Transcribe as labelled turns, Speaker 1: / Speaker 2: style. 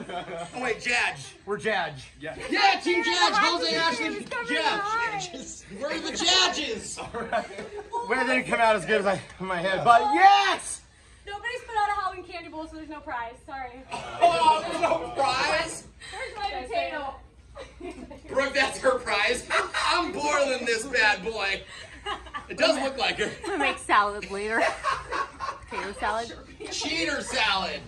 Speaker 1: Oh wait, Judge.
Speaker 2: We're Judge.
Speaker 1: Yeah,
Speaker 3: Team Judge, Jose, Ashton, Judge. We're the judges.
Speaker 2: Well, it didn't come out as good as in my head, but yes!
Speaker 4: Nobody's put out a Halloween candy bowl, so there's no prize. Sorry.
Speaker 1: Oh, there's no prize.
Speaker 4: Where's my potato?
Speaker 1: Brooke, that's her prize. I'm boiling this bad boy. It does look like her.
Speaker 4: I'm gonna make salad later. Potato salad.
Speaker 1: Cheater salad.